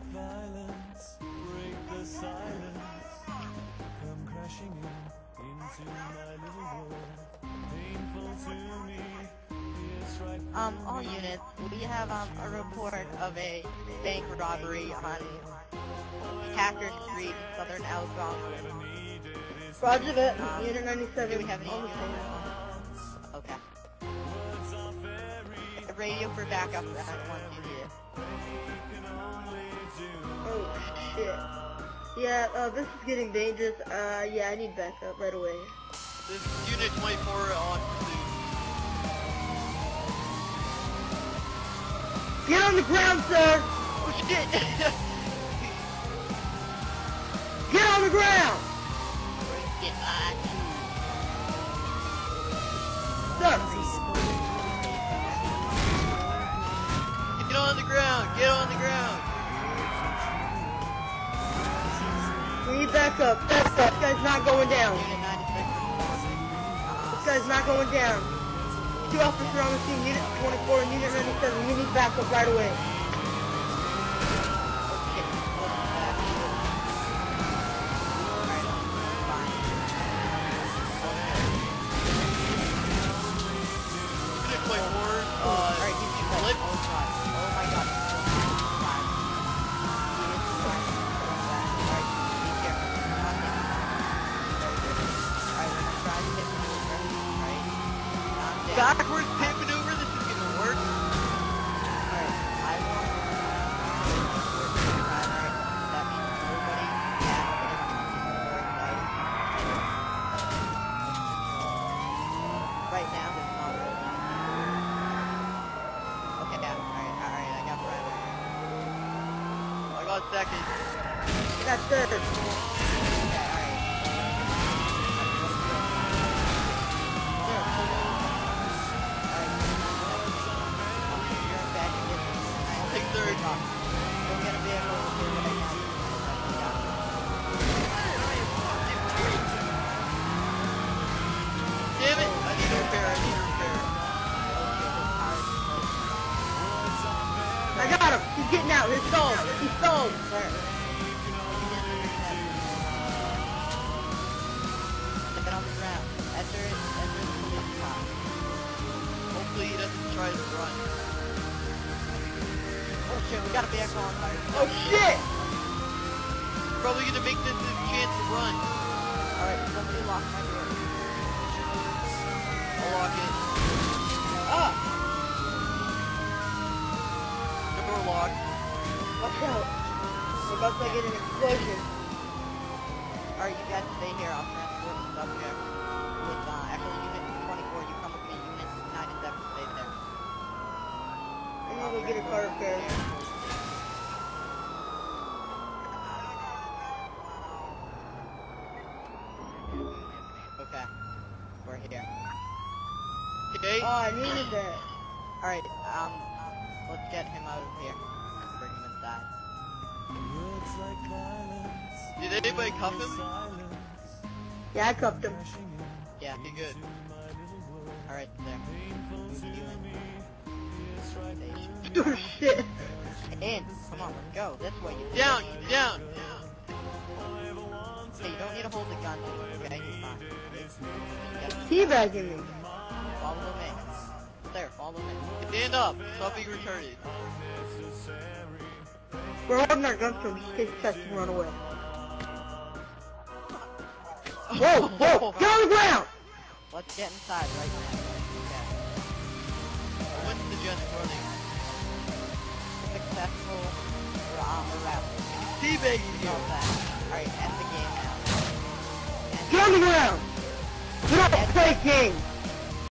violence, break the silence, come crashing into my little world, painful to me, it's right. All units, we have a report of a bank robbery on Hacker Street, Southern Algonquin. Roger that, Unit 97. Do we have any units? Okay. Radio for backup once you need it. Oh shit. Yeah, this is getting dangerous. Yeah, I need backup right away. This is Unit 24 on pursuit. Get on the ground, sir! Oh shit! Get on the ground! Get back. Sir! Get on the ground! Get on the ground! We need backup. This guy's not going down. Unit 96. This guy's not going down. 2 officers on the scene, Unit 24 and Unit 97. We need backup right away. Backwards pit maneuver, this is gonna work. Right now, it's not really. Okay, yeah, alright, I got Brian. I got second. That's third. Okay, alright. Take third. Go get a vehicle. Damn it! I need a repair, I got him. He's getting out. He's stalled. He's stalled. Get on the ground. Enter the police car. Hopefully he doesn't try to run. Oh shit, we got a vehicle on fire. Oh shit! Probably gonna make this his chance to run. Alright, somebody lock my door. I'll lock it. Ah! Door locked. Watch out. We're about to get an explosion. Alright, you guys stay here. I'll transport the subject. With, actually, Unit 24, you come with me. Unit 97, stay there. I need to go get a car repaired. Okay. We're here. Okay. Oh, I needed that. Alright, let's get him out of here. Bring him inside. Words like violence, Did anybody cuff him? Yeah, I cuffed him. Yeah. Okay, good. Alright, there. Move you in. Oh shit. In. Come on, let's go. This way. You Down! Down! Hey, you don't need to hold the gun. Okay, you're fine. Teabagging me. Follow me. There, follow me. Stand up! Stop being retarded. We're holding our guns to him just in case he tries to run away. Whoa, whoa, get on the ground! Let's get inside right now. Okay. What's the just running? Successful arrest. Teabagging you! All that. Alright, end the game now. Get on the ground! We don't play games!